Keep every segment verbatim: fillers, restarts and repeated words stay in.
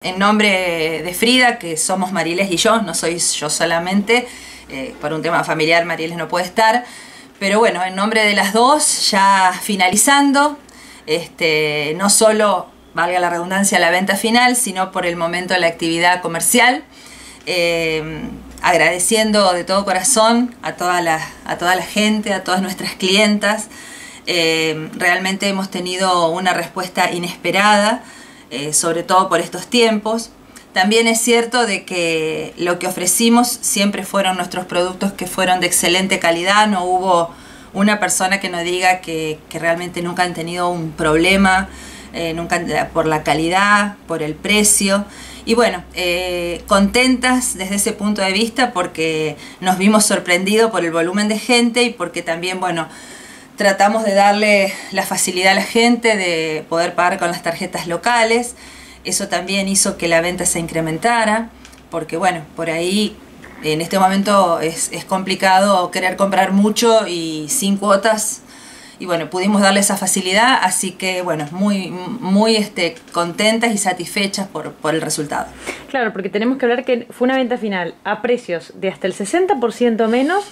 En nombre de Frida, que somos Mariles y yo, no soy yo solamente, eh, por un tema familiar Mariles no puede estar, pero bueno, en nombre de las dos, ya finalizando, este, no solo, valga la redundancia, la venta final, sino por el momento de la actividad comercial, eh, agradeciendo de todo corazón a toda la, a toda la gente, a todas nuestras clientas. Eh, realmente hemos tenido una respuesta inesperada, eh, sobre todo por estos tiempos. También es cierto de que lo que ofrecimos siempre fueron nuestros productos que fueron de excelente calidad. No hubo una persona que nos diga que, que realmente nunca han tenido un problema, eh, nunca por la calidad, por el precio. Y bueno, eh, contentas desde ese punto de vista porque nos vimos sorprendidos por el volumen de gente y porque también, bueno, tratamos de darle la facilidad a la gente de poder pagar con las tarjetas locales. Eso también hizo que la venta se incrementara, porque bueno, por ahí en este momento es, es complicado querer comprar mucho y sin cuotas. Y bueno, pudimos darle esa facilidad, así que bueno, muy, muy este, contentas y satisfechas por, por el resultado. Claro, porque tenemos que hablar que fue una venta final a precios de hasta el sesenta por ciento menos,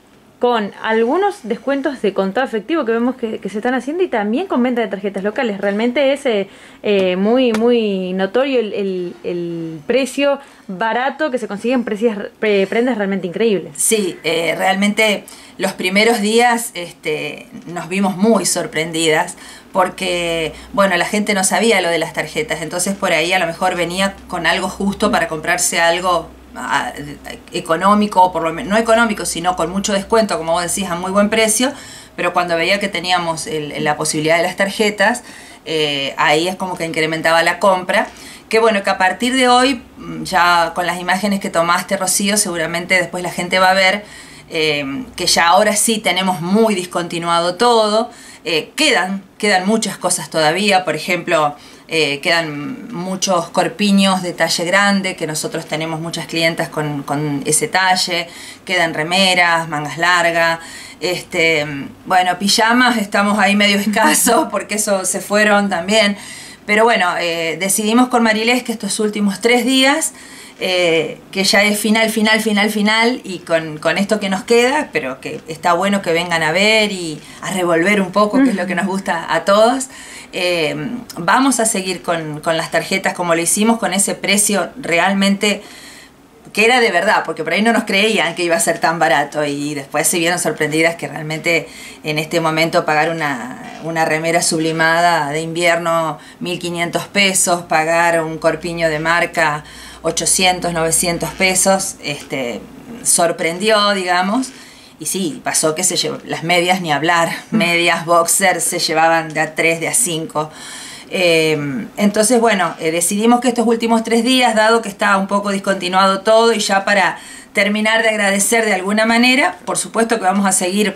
con algunos descuentos de contado efectivo que vemos que, que se están haciendo y también con venta de tarjetas locales. Realmente es eh, eh, muy, muy notorio el, el, el precio barato que se consigue en precios, pre, prendas realmente increíbles. Sí, eh, realmente los primeros días este, nos vimos muy sorprendidas porque, bueno, la gente no sabía lo de las tarjetas, entonces por ahí a lo mejor venía con algo justo para comprarse algo a, económico, o por lo menos no económico, sino con mucho descuento, como vos decís, a muy buen precio, pero cuando veía que teníamos el, la posibilidad de las tarjetas, eh, ahí es como que incrementaba la compra. Que bueno, que a partir de hoy, ya con las imágenes que tomaste, Rocío, seguramente después la gente va a ver eh, que ya ahora sí tenemos muy discontinuado todo. Eh, quedan, quedan muchas cosas todavía, por ejemplo, eh, quedan muchos corpiños de talle grande, que nosotros tenemos muchas clientas con, con ese talle, quedan remeras, mangas largas, este, bueno, pijamas, estamos ahí medio escasos porque eso se fueron también. Pero bueno, eh, decidimos con Mariles que estos últimos tres días, eh, que ya es final, final, final, final, y con, con esto que nos queda, pero que está bueno que vengan a ver y a revolver un poco, que es lo que nos gusta a todos. Eh, vamos a seguir con, con las tarjetas como lo hicimos, con ese precio realmente que era de verdad, porque por ahí no nos creían que iba a ser tan barato y después se vieron sorprendidas que realmente en este momento pagar una, una remera sublimada de invierno mil quinientos pesos, pagar un corpiño de marca ochocientos, novecientos pesos, este, sorprendió, digamos. Y sí, pasó que se llevó, las medias ni hablar, medias boxers se llevaban de a tres, de a cinco. Eh, entonces, bueno, eh, decidimos que estos últimos tres días, dado que estaba un poco discontinuado todo y ya para terminar de agradecer de alguna manera, por supuesto que vamos a seguir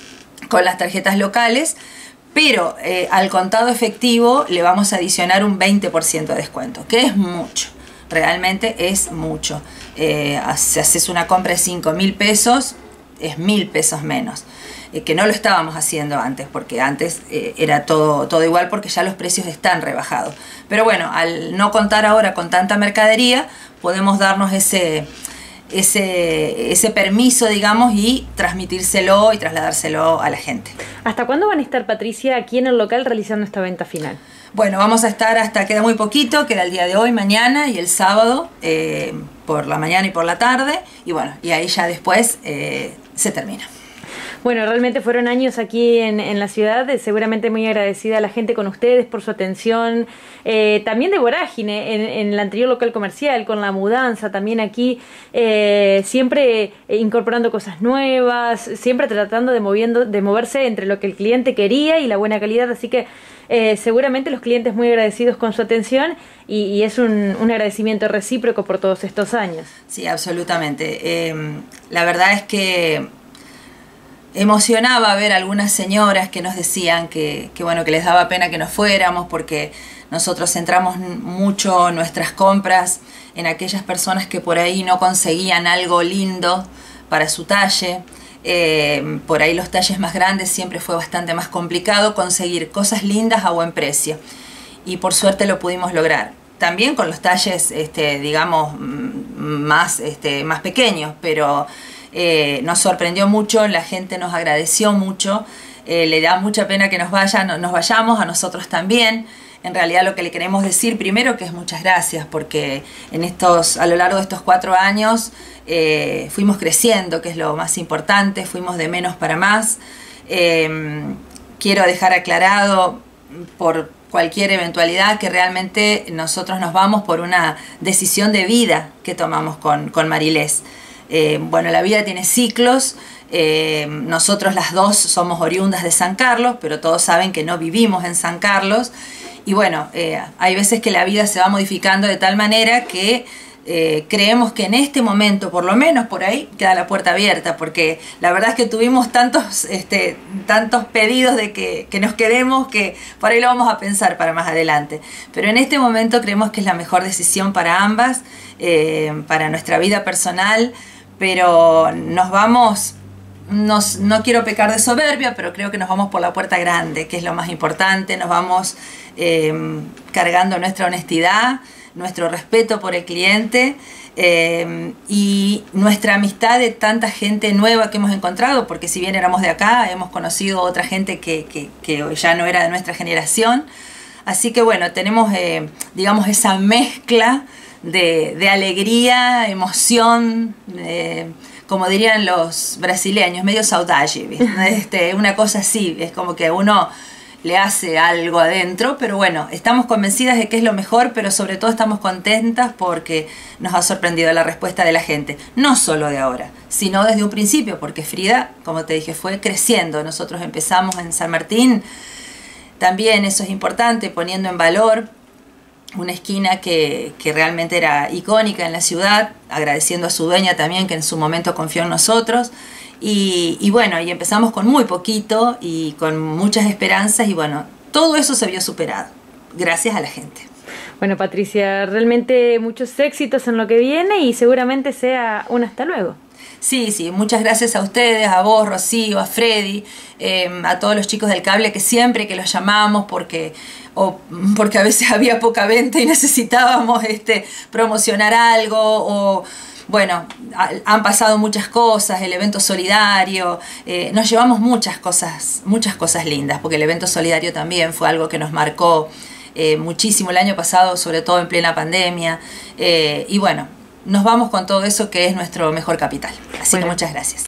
con las tarjetas locales, pero eh, al contado efectivo le vamos a adicionar un veinte por ciento de descuento, que es mucho, realmente es mucho. Eh, si haces una compra de cinco mil pesos, es mil pesos menos. Que no lo estábamos haciendo antes, porque antes eh, era todo, todo igual porque ya los precios están rebajados. Pero bueno, al no contar ahora con tanta mercadería, podemos darnos ese, ese, ese permiso, digamos, y transmitírselo y trasladárselo a la gente. ¿Hasta cuándo van a estar, Patricia, aquí en el local realizando esta venta final? Bueno, vamos a estar hasta, queda muy poquito, queda el día de hoy, mañana y el sábado, eh, por la mañana y por la tarde, y bueno, y ahí ya después eh, se termina. Bueno, realmente fueron años aquí en, en la ciudad, seguramente muy agradecida a la gente con ustedes por su atención, eh, también de vorágine en, en el anterior local comercial, con la mudanza, también aquí, eh, siempre incorporando cosas nuevas, siempre tratando de, moviendo, de moverse entre lo que el cliente quería y la buena calidad, así que eh, seguramente los clientes muy agradecidos con su atención y, y es un, un agradecimiento recíproco por todos estos años. Sí, absolutamente. Eh, la verdad es que emocionaba ver a algunas señoras que nos decían que, que bueno, que les daba pena que nos fuéramos porque nosotros centramos mucho nuestras compras en aquellas personas que por ahí no conseguían algo lindo para su talle. Eh, por ahí los talles más grandes siempre fue bastante más complicado conseguir cosas lindas a buen precio y por suerte lo pudimos lograr. también con los talles, este, digamos, más, este, más pequeños, pero eh, nos sorprendió mucho, la gente nos agradeció mucho, eh, le da mucha pena que nos vayan, nos vayamos, a nosotros también. En realidad lo que le queremos decir primero que es muchas gracias, porque en estos, a lo largo de estos cuatro años eh, fuimos creciendo, que es lo más importante, fuimos de menos para más. Eh, quiero dejar aclarado por cualquier eventualidad que realmente nosotros nos vamos por una decisión de vida que tomamos con, con Marilés. Eh, bueno, la vida tiene ciclos, eh, nosotros las dos somos oriundas de San Carlos, pero todos saben que no vivimos en San Carlos, y bueno, eh, hay veces que la vida se va modificando de tal manera que eh, creemos que en este momento, por lo menos por ahí, queda la puerta abierta, porque la verdad es que tuvimos tantos, este, tantos pedidos de que, que nos quedemos, que por ahí lo vamos a pensar para más adelante. Pero en este momento creemos que es la mejor decisión para ambas, eh, para nuestra vida personal, pero nos vamos, nos, no quiero pecar de soberbia, pero creo que nos vamos por la puerta grande, que es lo más importante. Nos vamos eh, cargando nuestra honestidad, nuestro respeto por el cliente eh, y nuestra amistad de tanta gente nueva que hemos encontrado, porque si bien éramos de acá, hemos conocido otra gente que, que, que ya no era de nuestra generación. Así que bueno, tenemos, eh, digamos, esa mezcla de, de alegría, emoción, eh, como dirían los brasileños, medio saudade, este, una cosa así, es como que uno le hace algo adentro, pero bueno, estamos convencidas de que es lo mejor, pero sobre todo estamos contentas porque nos ha sorprendido la respuesta de la gente, no solo de ahora, sino desde un principio, porque Frida, como te dije, fue creciendo. Nosotros empezamos en San Martín, también eso es importante, poniendo en valor una esquina que, que realmente era icónica en la ciudad, agradeciendo a su dueña también, que en su momento confió en nosotros. Y, y bueno, y empezamos con muy poquito y con muchas esperanzas, y bueno, todo eso se vio superado, gracias a la gente. Bueno, Patricia, realmente muchos éxitos en lo que viene y seguramente sea un hasta luego. Sí, sí, muchas gracias a ustedes, a vos, Rocío, a Freddy, eh, a todos los chicos del cable, que siempre que los llamamos porque, o, porque a veces había poca venta y necesitábamos este, promocionar algo, o bueno, han pasado muchas cosas, el evento solidario, eh, nos llevamos muchas cosas, muchas cosas lindas, porque el evento solidario también fue algo que nos marcó eh, muchísimo el año pasado, sobre todo en plena pandemia, eh, y bueno, nos vamos con todo eso que es nuestro mejor capital. Así bueno. que muchas gracias.